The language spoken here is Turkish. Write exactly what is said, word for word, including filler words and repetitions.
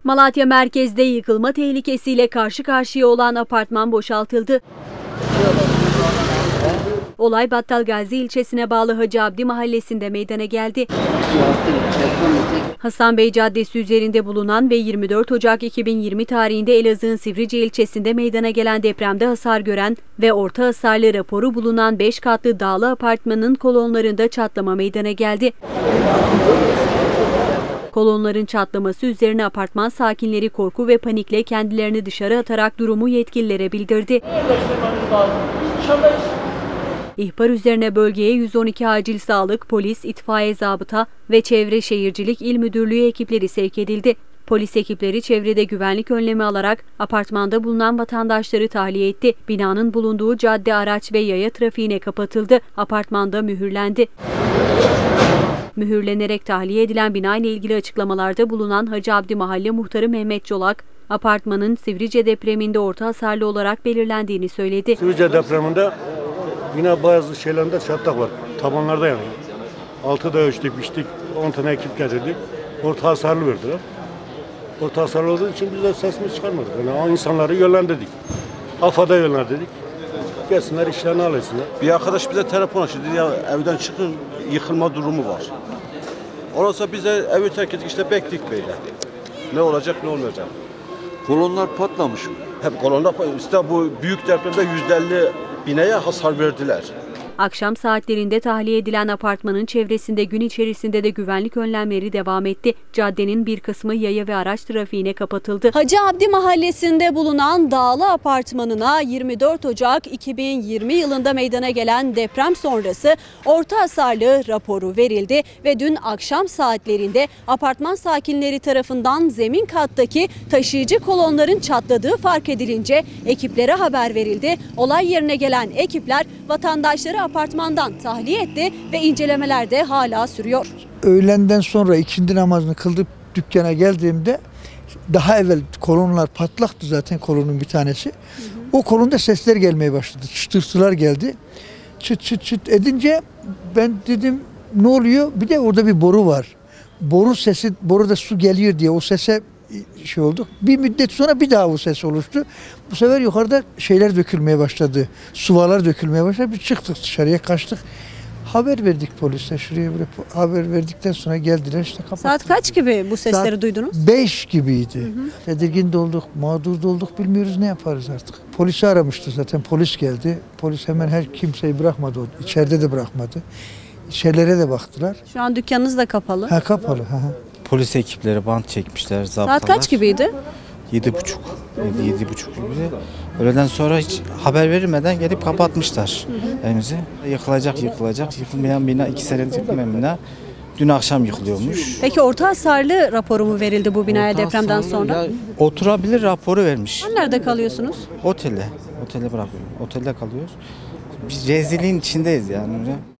Malatya merkezde yıkılma tehlikesiyle karşı karşıya olan apartman boşaltıldı. Olay Battalgazi ilçesine bağlı Hacı Abdi mahallesinde meydana geldi. Hasan Bey Caddesi üzerinde bulunan ve yirmi dört Ocak iki bin yirmi tarihinde Elazığ'ın Sivrice ilçesinde meydana gelen depremde hasar gören ve orta hasarlı raporu bulunan beş katlı dağlı apartmanın kolonlarında çatlama meydana geldi. Kolonların çatlaması üzerine apartman sakinleri korku ve panikle kendilerini dışarı atarak durumu yetkililere bildirdi. İhbar üzerine bölgeye yüz on iki acil sağlık, polis, itfaiye zabıta ve Çevre Şehircilik İl Müdürlüğü ekipleri sevk edildi. Polis ekipleri çevrede güvenlik önlemi alarak apartmanda bulunan vatandaşları tahliye etti. Binanın bulunduğu cadde araç ve yaya trafiğine kapatıldı. Apartmanda mühürlendi. Mühürlenerek tahliye edilen bina ile ilgili açıklamalarda bulunan Hacı Abdi Mahalle Muhtarı Mehmet Çolak, apartmanın Sivrice depreminde orta hasarlı olarak belirlendiğini söyledi. Sivrice depreminde yine bazı şeylerinde çatlak var. Tabanlarda yani. Altı da ölçtük, biçtik, on tane ekip getirdik. Orta hasarlı verdiler. Orta hasarlı olduğu için biz de sesimizi çıkarmadık. Yani insanları yönlendirdik. AFAD'a yönlendirdik. Gelsinler işlerini alsınlar. Bir arkadaş bize telefon açtı. Dedi ya evden çıkın, yıkılma durumu var. Ondan biz de evi terk ettik, işte bekledik böyle. Ne olacak ne olmayacak. Kolonlar patlamış. Hep kolonlar patlamış. İşte bu büyük depremde yüzde elli bineye hasar verdiler. Akşam saatlerinde tahliye edilen apartmanın çevresinde gün içerisinde de güvenlik önlemleri devam etti. Caddenin bir kısmı yaya ve araç trafiğine kapatıldı. Hacı Abdi mahallesinde bulunan Dağlı apartmanına yirmi dört Ocak iki bin yirmi yılında meydana gelen deprem sonrası orta hasarlı raporu verildi ve dün akşam saatlerinde apartman sakinleri tarafından zemin kattaki taşıyıcı kolonların çatladığı fark edilince ekiplere haber verildi. Olay yerine gelen ekipler vatandaşları apartmandan tahliye etti ve incelemeler de hala sürüyor. Öğlenden sonra ikindi namazını kıldıp dükkana geldiğimde daha evvel kolonlar patlaktı zaten kolonun bir tanesi. Hı hı. O kolonda sesler gelmeye başladı. Çıtırtılar geldi. Çıt çıt çıt edince ben dedim ne oluyor? Bir de orada bir boru var. Boru sesi, boruda su geliyor diye o sese şey olduk. Bir müddet sonra bir daha o ses oluştu. Bu sefer yukarıda şeyler dökülmeye başladı. Suvalar dökülmeye başladı. Bir çıktık dışarıya, kaçtık. Haber verdik polise. Şuraya böyle haber verdikten sonra geldiler işte kapattılar. Saat kaç gibi bu sesleri Saat duydunuz? beş gibiydi. Hı hı. Tedirgin de olduk, mağdur da olduk, bilmiyoruz ne yaparız artık. Polisi aramıştı zaten, polis geldi. Polis hemen her kimseyi bırakmadı, içeride de bırakmadı. İçerilere de baktılar. Şu an dükkanınız da kapalı. Ha kapalı. Ha. Polis ekipleri bant çekmişler, zaptalar. Saat kaç gibiydi? Yedi buçuk. Yedi, yedi buçuk gibi. Öğleden sonra hiç haber verilmeden gelip kapatmışlar evimizi. Yıkılacak, yıkılacak. Yıkılmayan bina, iki senedir yıkılmayan bina dün akşam yıkılıyormuş. Peki orta hasarlı raporu mu verildi bu binaya orta depremden sonra? Ya, oturabilir raporu vermiş. Nerede kalıyorsunuz? Otelde. Otelde bırakıyorum. Otelde kalıyoruz. Biz rezilliğin içindeyiz yani.